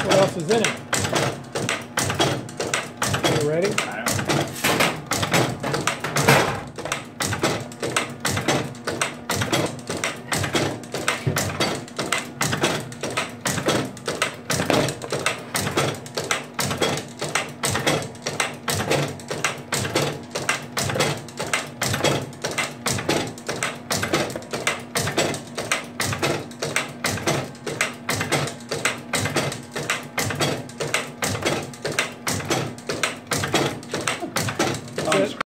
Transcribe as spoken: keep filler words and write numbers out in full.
What else is in it? Are you ready?